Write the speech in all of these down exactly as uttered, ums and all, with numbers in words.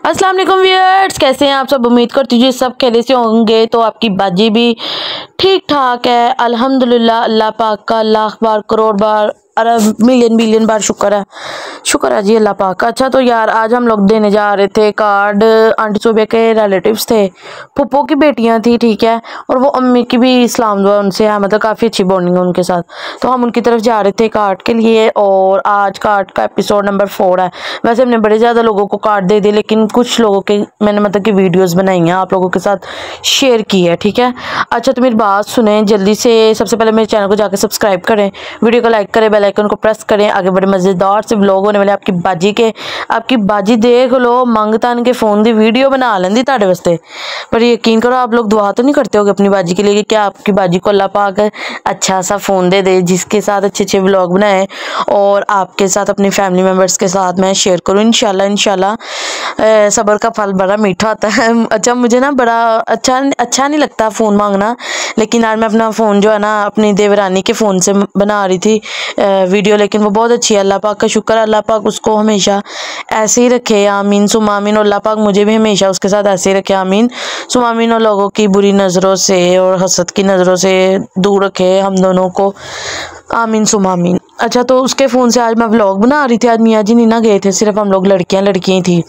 अस्सलाम वालेकुम व्यूअर्स, कैसे हैं आप सब। उम्मीद करती हूँ सब खेले से होंगे। तो आपकी बाजी भी ठीक ठाक है अल्हम्दुलिल्लाह। अल्लाह पाक का लाख बार करोड़ बार अरब मिलियन बिलियन बार शुक्र है शुक्र है जी अल्लाह पाक का। अच्छा तो यार आज हम लोग देने जा रहे थे कार्ड। आंटी सुबह के रिलेटिव्स थे, पुप्पो की बेटियां थी, ठीक है। और वो अम्मी की भी इस्लाम दुआ उनसे है, मतलब काफ़ी अच्छी बॉन्डिंग है उनके साथ। तो हम उनकी तरफ जा रहे थे कार्ड के लिए। और आज कार्ड का एपिसोड नंबर फोर है। वैसे हमने बड़े ज़्यादा लोगों को कार्ड दे दिए, लेकिन कुछ लोगों के मैंने मतलब कि वीडियोज़ बनाई हैं, आप लोगों के साथ शेयर की है, ठीक है। अच्छा तो मेरी बात सुने जल्दी से। सबसे पहले मेरे चैनल को जाकर सब्सक्राइब करें, वीडियो को लाइक करें, बेल आइकन को प्रेस करें। आगे बड़े मज़ेदार से व्लॉग होने वाले आपकी बाजी के। आपकी बाजी देख लो मंगतान के फ़ोन की वीडियो बना लेंदी ताड़े वास्ते। पर यकीन करो आप लोग दुआ तो नहीं करते होगे अपनी बाजी के लिए कि क्या आपकी बाजी को अल्लाह पाक अच्छा सा फ़ोन दे दे जिसके साथ अच्छे अच्छे व्लॉग बनाए और आपके साथ अपनी फैमिली मेम्बर्स के साथ मैं शेयर करूँ। इंशाल्लाह इंशाल्लाह सब्र का फल बड़ा मीठा होता है। अच्छा मुझे ना बड़ा अच्छा अच्छा नहीं लगता फ़ोन मांगना, लेकिन आज मैं अपना फ़ोन जो है ना अपनी देवरानी के फ़ोन से बना रही थी वीडियो, लेकिन वो बहुत अच्छी है। अल्लाह पाक का शुक्र, अल्लाह पाक उसको हमेशा ऐसे ही रखे, आमीन सुम आमीन। और अल्लाह पाक मुझे भी हमेशा उसके साथ ऐसे ही रखे, आमीन सुम आमीन। और लोगों की बुरी नज़रों से और हसद की नज़रों से दूर रखे हम दोनों को, आमीन सुम आमीन। अच्छा तो उसके फ़ोन से आज मैं व्लॉग बना रही थी। आज मियाँ जी नहीं ना गए थे, सिर्फ हम लोग लड़कियाँ लड़कियाँ थी।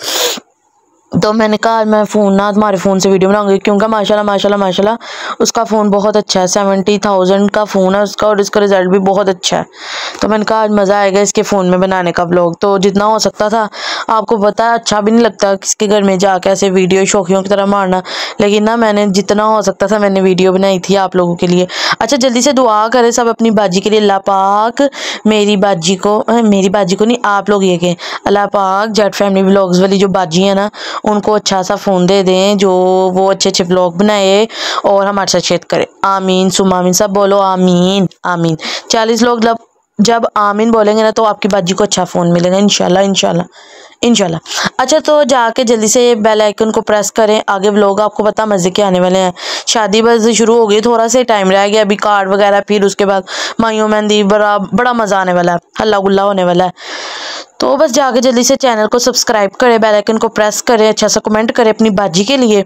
तो मैंने कहा मैं फ़ोन ना तुम्हारे फ़ोन से वीडियो बनाऊंगी, क्योंकि माशाल्लाह माशाल्लाह माशाल्लाह उसका फ़ोन बहुत अच्छा है। सेवेंटी थाउजेंड का फ़ोन है उसका और इसका रिज़ल्ट भी बहुत अच्छा है। तो मैंने कहा आज मज़ा आएगा इसके फ़ोन में बनाने का व्लॉग। तो जितना हो सकता था, आपको पता है अच्छा भी नहीं लगता किसके घर में जाके ऐसे वीडियो शौकियों की तरह मारना, लेकिन ना मैंने जितना हो सकता था मैंने वीडियो बनाई थी आप लोगों के लिए। अच्छा जल्दी से दुआ करें सब अपनी बाजी के लिए। अल्लाह पाक मेरी बाजी को, मेरी बाजी को नहीं आप लोग ये कहें, अल्लाह पाक जेट फैमिली व्लॉग्स वाली जो बाजी है ना उनको अच्छा सा फ़ोन दे दें जो वो अच्छे अच्छे व्लॉग बनाए और हमारे साथ शेयर करें, आमीन सुम आमीन। सब बोलो आमीन आमीन। चालीस लोग जब जब आमीन बोलेंगे ना तो आपकी बाजी को अच्छा फ़ोन मिलेगा इंशाल्लाह इंशाल्लाह इंशाल्लाह। अच्छा तो जाके जल्दी से बेल आइकन को प्रेस करें। आगे व्लॉग आपको पता मज़े के आने वाले हैं। शादी बस शुरू हो गई, थोड़ा सा टाइम रह गया अभी, कार्ड वगैरह, फिर उसके बाद माइयों मेहंदी, बड़ा बड़ा मज़ा आने वाला है, हल्ला गुल्ला होने वाला है। तो बस जाके जल्दी से चैनल को सब्सक्राइब करें, बेल आइकन को प्रेस करें, अच्छा सा कमेंट करें अपनी बाजी के लिए।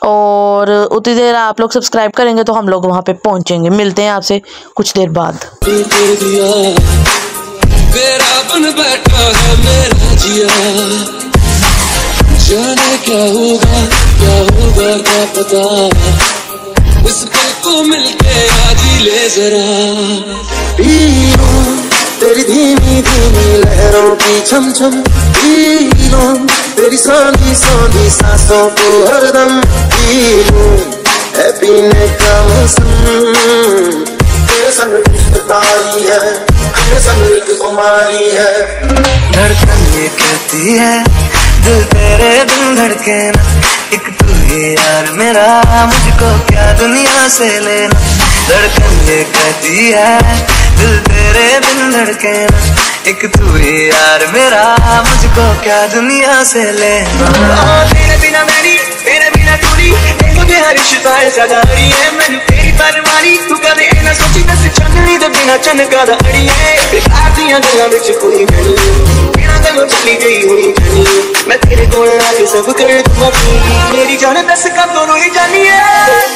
और उतनी देर आप लोग सब्सक्राइब करेंगे तो हम लोग वहाँ पे पहुँचेंगे। मिलते हैं आपसे कुछ देर बाद। मेरा बन बैठा है मेरा जिया, जाने क्या होगा क्या होगा क्या पता, इस पल को मिलके आज ही ले जरा। तेरी धीमी धीमी लहरों की छम छम, तेरी सांधी सांधी सांसों को हरदम है पीने का मौसम, तेरे संग तारी है, तेरे संग एक कुमारी है। धड़कन ये कहती है दिल तेरे बिन धड़के ना, एक तू ही यार मेरा, मुझको क्या दुनिया से लेना। धड़कन ये कहती है दिल तेरे बिन धड़के ना, एक तू ही यार मेरा, मुझको क्या दुनिया से लेना। तेरे बिना मेरी तेरे बिना टूरी मुझे हर रिश्ता सदा रही है, मैंने तेरी परवारी तू कदे ना सोची बस चंदनी दे बिना चनका दा अड़ी है। बेकार दियां गल्लां विच कोई नहीं, बिना गल्लों चली गई हुई जानी, मैं तेरे कोल आके सब कर दूंगा मेरी जान, दस कब दोनों ही जानी है।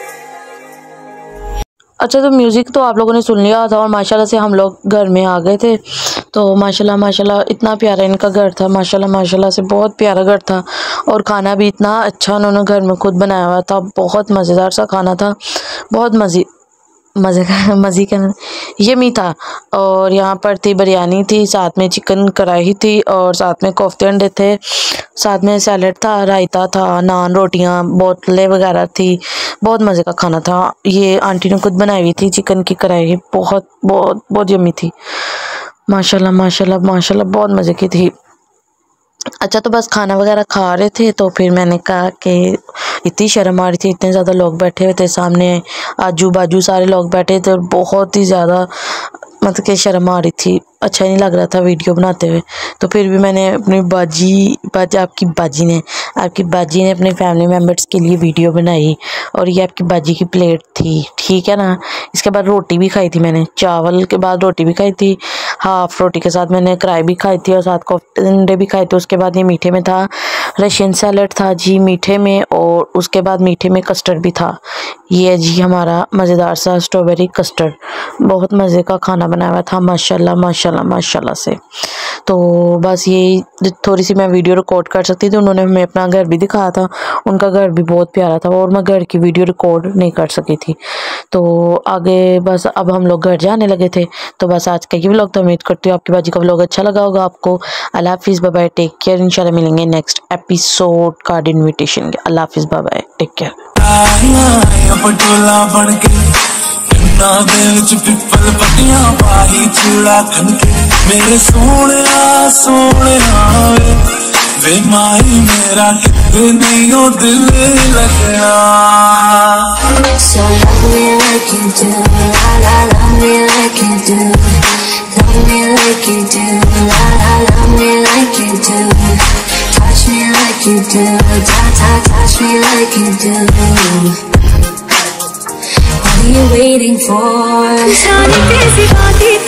अच्छा तो म्यूज़िक तो आप लोगों ने सुन लिया था और माशाल्लाह से हम लोग घर में आ गए थे। तो माशाल्लाह माशाल्लाह इतना प्यारा इनका घर था, माशाल्लाह माशाल्लाह से बहुत प्यारा घर था। और खाना भी इतना अच्छा उन्होंने घर में खुद बनाया हुआ था, बहुत मज़ेदार सा खाना था, बहुत मज़े मज़े का मज़े का यमी था। और यहाँ पर थी बिरयानी थी, साथ में चिकन कढ़ाई थी और साथ में कोफ्ते अंडे थे, साथ में सैलड था, रायता था, नान रोटियाँ, बोतलें वगैरह थी। बहुत मज़े का खाना था। ये आंटी ने खुद बनाई हुई थी चिकन की कढ़ाई, बहुत बहुत बहुत यमी थी, माशाल्लाह माशाल्लाह माशाल्लाह बहुत मज़े की थी। अच्छा तो बस खाना वगैरह खा रहे थे तो फिर मैंने कहा कि इतनी शर्म आ रही थी, इतने ज़्यादा लोग बैठे हुए थे सामने, आजू बाजू सारे लोग बैठे थे और बहुत ही ज़्यादा मतलब कि शर्म आ रही थी, अच्छा नहीं लग रहा था वीडियो बनाते हुए। तो फिर भी मैंने अपनी बाजी बाजी आपकी बाजी ने आपकी बाजी ने अपने फैमिली मेम्बर्स के लिए वीडियो बनाई। और ये आपकी बाजी की प्लेट थी, ठीक है ना। इसके बाद रोटी भी खाई थी मैंने, चावल के बाद रोटी भी खाई थी, हाफ रोटी के साथ मैंने कढ़ाई भी खाई थी और साथ कोफ्ते अंडे भी खाए थे। उसके बाद ये मीठे में था रशियन सैलड था जी मीठे में, और उसके बाद मीठे में कस्टर्ड भी था। ये है जी हमारा मज़ेदार सा स्ट्रॉबेरी कस्टर्ड, बहुत मज़े का खाना बनाया हुआ था माशाल्लाह माशाल्लाह माशाल्लाह से। तो बस ये थोड़ी सी मैं वीडियो रिकॉर्ड कर सकती थी, उन्होंने हमें अपना घर भी दिखाया था, उनका घर भी बहुत प्यारा था, और मैं घर की वीडियो रिकॉर्ड नहीं कर सकी थी। तो आगे बस अब हम लोग घर जाने लगे थे। तो बस आज का ये व्लॉग तो उम्मीद करती हूँ आपकी बाजी का व्लॉग अच्छा लगा होगा आपको। अल्लाह हाफिज़, बाय बाय, टेक केयर। इंशाल्लाह मिलेंगे नेक्स्ट एपिसोड कार्ड इन्विटेशन के। अल्लाह हाफिज़, बाय बाय, टेक केयर। पिपल पतियां पाही चूड़ा खनके मेरे सोने सोने वे माही मेरा कितने नहीं हो दिल लगना। So love me like you do, la la love me like you do, love me like you do, la la love me like you do, touch me like you do, ta ta touch me like you do. What are you waiting for?